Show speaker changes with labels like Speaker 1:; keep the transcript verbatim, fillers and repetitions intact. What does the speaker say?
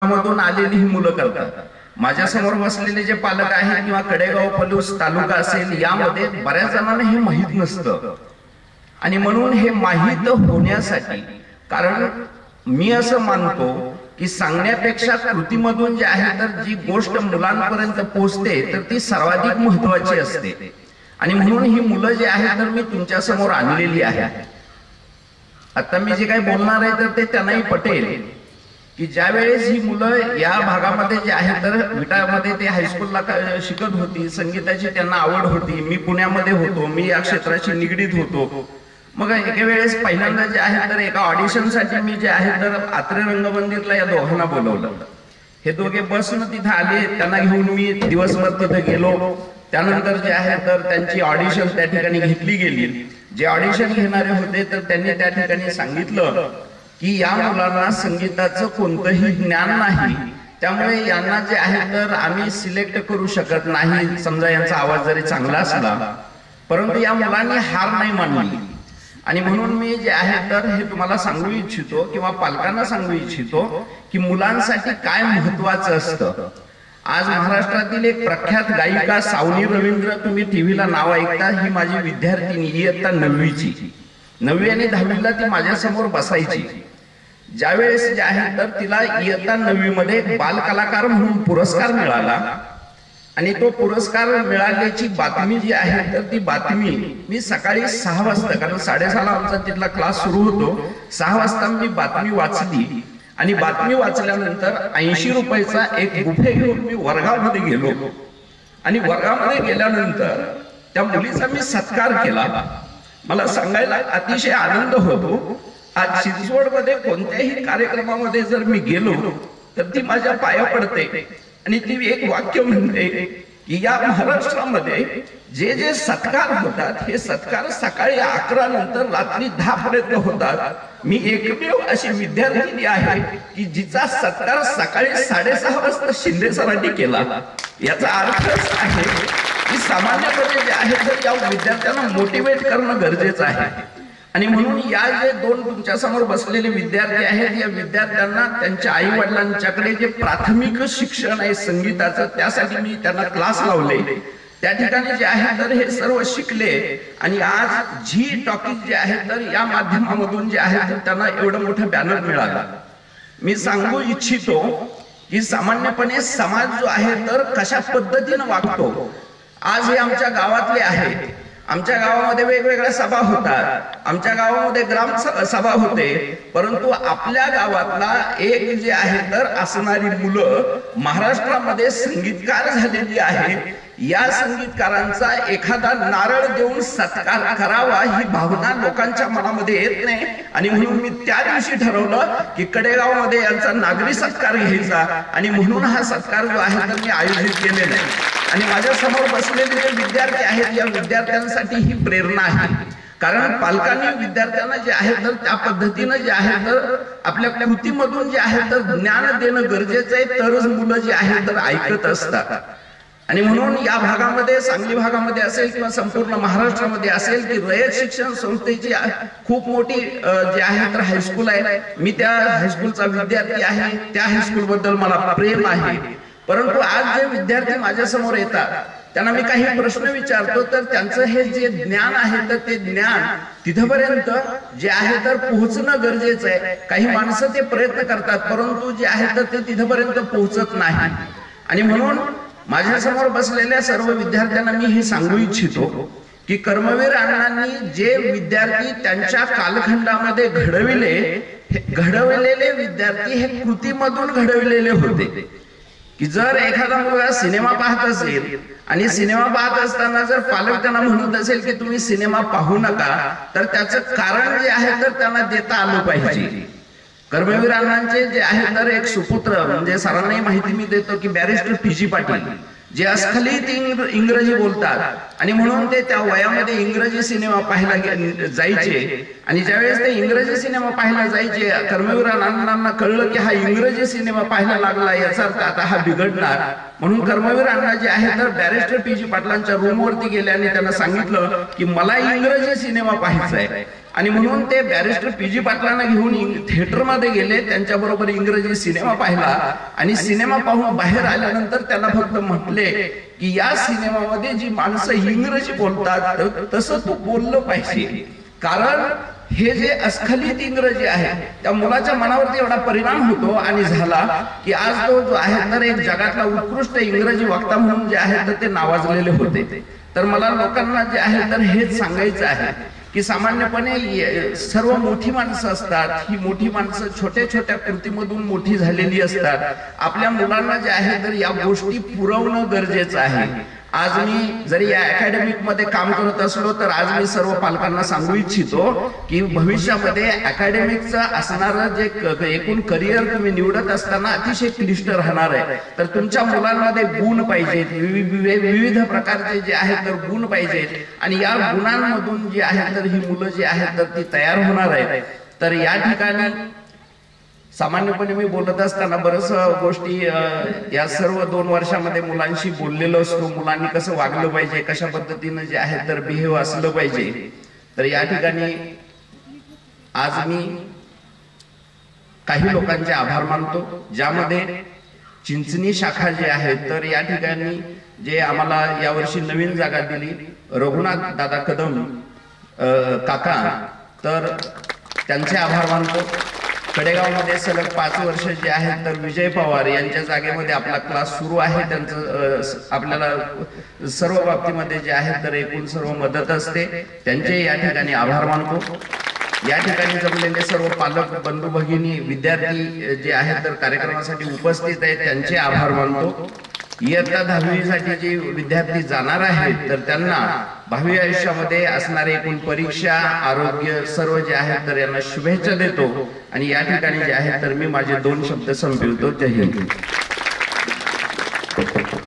Speaker 1: भागामधून आलेली ही मुलं करतात। माझ्या समोर बसलेले जे पालक आहेत किंवा कडेगाव पलूस तालुका असेल यामध्ये बऱ्याच जणांना हे माहीत नसतं आणि म्हणून हे माहीत होण्यासाठी, कारण मी असं मानतो की सांगण्यापेक्षा कृतीमधून जे आहे तर जी गोष्ट मुलांपर्यंत पोहोचते तर ती सर्वाधिक महत्त्वाची असते आणि म्हणून ही मुलं जे आहेत तर मी तुमच्या समोर आणलेली आहे। आता मी जे काही बोलणार आहे तर ते त्यांनाही पटेल की ज्या वेळेस ही मुलं या भागामध्ये जे आहे तर विटामध्ये ते हायस्कूलला शिकत होती, संगीताची त्यांना आवड होती, मी पुण्यामध्ये होतो, मी या क्षेत्राशी निगडीत होतो। मग एका वेळेस पहिल्यांदा जे आहे तर एका ऑडिशनसाठी मी जे आहे तर आत्रे रंगमंदिरला या दोघांना बोलवलं। हे दोघे बसनं तिथे आले, त्यांना घेऊन मी दिवसभर तिथे गेलो। त्यानंतर जे आहे तर त्यांची ऑडिशन त्या ठिकाणी घेतली गेली। जे ऑडिशन घेणारे होते तर त्यांनी त्या ठिकाणी सांगितलं की या मुलांना संगीताचं कोणतंही ज्ञान नाही, त्यामुळे यांना जे आहे तर आम्ही सिलेक्ट करू शकत नाही, समजा यांचा आवाज जरी चांगला असला। परंतु या मुलांनी हार नाही मानली आणि म्हणून मी जे आहे तर हे तुम्हाला सांगू इच्छितो किंवा पालकांना सांगू इच्छितो की मुलांसाठी काय महत्वाचं असतं। आज महाराष्ट्रातील एक प्रख्यात गायिका सावनी रवींद्र, तुम्ही टीव्हीला नाव ऐकता, ही माझी विद्यार्थिनी, इयत्ता नववीची, नववी आणि दहावीला ती माझ्या समोर बसायची। ज्या वेळेस जे आहे तर तिला इयत्ता नववी मध्ये बाल कलाकार म्हणून पुरस्कार मिळाला आणि तो पुरस्कार मिळाल्याची बातमी जी आहे तर ती बातमी मी सकाळी सहा वाजता, कारण साडेसहाला आमचा तिथला क्लास सुरू होतो, सहा वाजता मी बातमी वाचली आणि बातमी वाचल्यानंतर ऐंशी रुपयाचा एक बुफे घेऊन मी वर्गामध्ये गेलो आणि वर्गामध्ये गेल्यानंतर त्या मुलीचा मी सत्कार केला। मला सांगायला अतिशय आनंद होतो, आज चिंचवडमध्ये कोणत्याही कार्यक्रमामध्ये जर मी गेलो तर ती माझ्या पाया पडते आणि ती एक वाक्य म्हणते की या महाराष्ट्रामध्ये जे जे सत्कार होतात हे सत्कार सकाळी अकरा नंतर रात्री दहा पर्यंत होतात। मी एकमेव अशी विद्यार्थिनी आहे की जिचा सत्कार सकाळी साडेसहा वाजता शिंदे सरांनी केला। याचा अर्थच आहे की सामान्यपणे जे आहे तर या विद्यार्थ्यांना मोटिवेट करणं गरजेचं आहे आणि म्हणून या जे दोन तुमच्या समोर बसलेले विद्यार्थी आहेत या विद्यार्थ्यांना त्यांच्या आई वडिलांच्याकडे जे प्राथमिक शिक्षण आहे संगीताचं त्यासाठी मी त्यांना क्लास लावले। त्या ठिकाणी जे आहे तर हे सर्व शिकले आणि आज झी टॉकीज जे आहे तर या माध्यमामधून जे आहे तर त्यांना एवढं मोठं बॅनर मिळालं। मी सांगू इच्छितो की सामान्यपणे समाज जो आहे तर कशा पद्धतीने वागतो, आज हे आमच्या गावातले आहेत, आमच्या गावामध्ये वेगवेगळ्या सभा होतात, आमच्या गावामध्ये ग्राम सभा होते, परंतु आपल्या गावातला एक जे आहे तर असणारी मुलं महाराष्ट्रामध्ये संगीतकार झालेली आहे, या संगीतकारांचा एखादा नारळ देऊन सत्कार करावा ही भावना लोकांच्या मनामध्ये येत नाही आणि म्हणून मी त्या दिवशी ठरवलं की कडेगाव मध्ये यांचा नागरी सत्कार घ्यायचा आणि म्हणून हा सत्कार जो आहे तर मी आयोजित केलेला आहे आणि माझ्या समोर बसलेले जे विद्यार्थी आहेत या विद्यार्थ्यांसाठी ही प्रेरणा आहे, कारण पालकांनी विद्यार्थ्यांना जे आहे तर त्या पद्धतीने जे आहे तर आपल्या कृतीमधून जे आहे तर ज्ञान देणं गरजेचं आहे, तरच मुलं जे आहे तर ऐकत असतात। आणि म्हणून या भागामध्ये, सांगली भागामध्ये असेल किंवा संपूर्ण महाराष्ट्रामध्ये असेल की रयत शिक्षण संस्थेची खूप मोठी जे आहे तर हायस्कूल आहे, मी त्या हायस्कूलचा विद्यार्थी आहे, त्या हायस्कूल बद्दल मला प्रेम आहे। परंतु आज जे विद्यार्थी माझ्या समोर येतात त्यांना मी काही प्रश्न विचारतो तर त्यांचं हे जे ज्ञान आहे तर ते ज्ञान तिथपर्यंत जे आहे तर पोहोचणं गरजेचं आहे। काही माणसं ते प्रयत्न करतात परंतु जे आहे तर ते तिथपर्यंत पोहोचत नाही आणि म्हणून माझ्या समोर बसलेल्या सर्व विद्यार्थ्यांना मी हे सांगू इच्छितो की कर्मवीर अण्णांनी जे विद्यार्थी त्यांच्या कालखंडामध्ये घडविले, घडवलेले विद्यार्थी हे कृतीमधून घडविलेले होते। की जर एखादा मुलगा सिनेमा पाहत असेल आणि सिनेमा पाहत असताना जर पालक त्यांना म्हणत असेल की तुम्ही सिनेमा पाहू नका तर त्याचं कारण जे आहे तर त्यांना देता आलं पाहिजे। कर्मवीर अण्णांचे जे आहे तर एक सुपुत्र, म्हणजे सरांनाही माहिती मी देतो की बॅरिस्टर पी जी पाटील, जे अस्खलित इंग्रजी बोलतात आणि म्हणून ते त्या वयामध्ये इंग्रजी सिनेमा पाहायला जायचे आणि ज्यावेळेस ते इंग्रजी सिनेमा पाहायला जायचे कर्मवीर अण्णांना कळलं की हा इंग्रजी सिनेमा पाहायला लागला, याचा अर्थ आता हा बिघडणार, म्हणून कर्मवीर अण्णा जे आहे तर बॅरिस्टर पी जी पाटलांच्या रूमवरती गेले आणि त्यांना सांगितलं की मला इंग्रजी सिनेमा पाहायचा आहे। आणि म्हणून ते बॅरिस्टर पी जी पाटलांना घेऊन थिएटरमध्ये गेले, त्यांच्याबरोबर इंग्रजी सिनेमा पाहिला आणि सिनेमा पाहून बाहेर आल्यानंतर त्यांना फक्त म्हटले की या सिनेमामध्ये जी माणसं इंग्रजी बोलतात तसं तू बोललं पाहिजे, कारण हे जे अस्खलित इंग्रजी आहे त्या मुलाच्या मनावरती एवढा परिणाम होतो आणि झाला की आज तो जो आहे तर एक जगातला उत्कृष्ट इंग्रजी वक्ता म्हणून जे आहे तर ते नावाजलेले होते. तर मला लोकांना जे आहे तर हेच सांगायचं आहे की सामान्यपणे सर्व मोठी माणसं असतात, ही मोठी माणसं छोट्या छोट्या कृतीमधून मोठी झालेली असतात. आपल्या मुलांना जे आहे तर या गोष्टी पुरवणं गरजेचं आहे. आज मी जरी या अकॅडमिक मध्ये काम करत असलो तर आज मी सर्व पालकांना सांगू इच्छितो की भविष्यामध्ये अकॅडमिकचं असणारं जे एकूण करिअर तुम्ही निवडत असताना अतिशय क्लिष्ट राहणार आहे. तर तुमच्या मुलांमध्ये गुण पाहिजेत, विविध प्रकारचे जे आहेत तर गुण पाहिजेत आणि या गुणांमधून जे आहे तर ही मुलं जी आहेत तर ती तयार होणार आहेत. तर या ठिकाणी सामान्यपणे मी बोलत असताना बरंच गोष्टी या सर्व दोन वर्षामध्ये मुलांशी बोललेलो असतो, मुलांनी कसं वागलं पाहिजे, कशा पद्धतीनं जे आहे तर बिहेव असलं पाहिजे. तर या ठिकाणी आज मी काही लोकांचे आभार मानतो, ज्यामध्ये चिंचणी शाखा जी आहे तर या ठिकाणी जे आम्हाला यावर्षी नवीन जागा दिली, रघुनाथ दादा कदम काका, तर त्यांचे आभार मानतो. कडेगाव मध्ये सलग पाच वर्ष जे आहेत तर विजय पवार यांच्या जागेमध्ये आपला क्लास सुरू आहे. त्यांचं आपल्याला सर्व बाबतीमध्ये जे आहे तर एकूण सर्व मदत असते, त्यांचे या ठिकाणी आभार मानतो. या ठिकाणी जमलेले सर्व पालक बंधू भगिनी विद्यार्थी जे आहेत तर कार्यक्रमासाठी उपस्थित आहेत त्यांचे आभार मानतो. इयत्ता दहावीसाठी जे विद्यार्थी जाणार आहेत तर त्यांना भावी आयुष्यामध्ये असणारे एकूण परीक्षा, आरोग्य सर्व जे आहे तर यांना शुभेच्छा देतो आणि या ठिकाणी जे आहे तर मी माझे दोन शब्द संपवितो. जय हिंद.